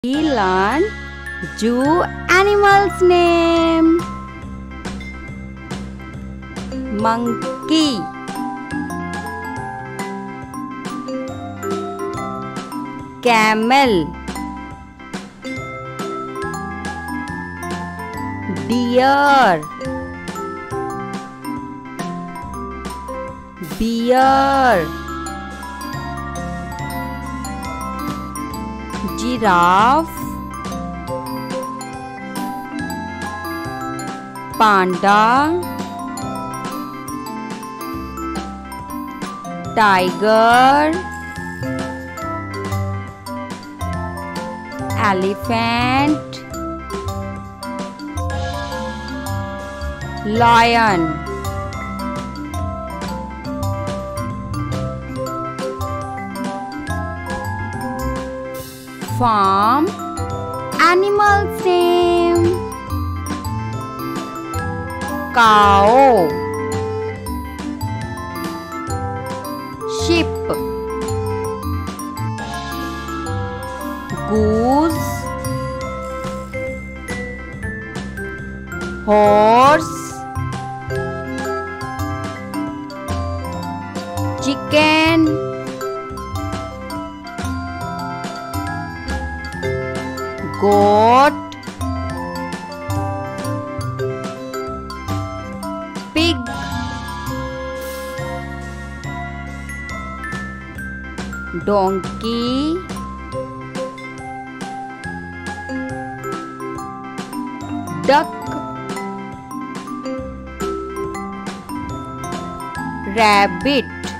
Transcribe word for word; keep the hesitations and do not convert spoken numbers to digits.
We learn zoo animals name. Monkey, camel, deer, bear, giraffe, panda, tiger, elephant, lion. Farm animals name. Cow, sheep, goose, horse, chicken, goat, pig, donkey, duck, rabbit,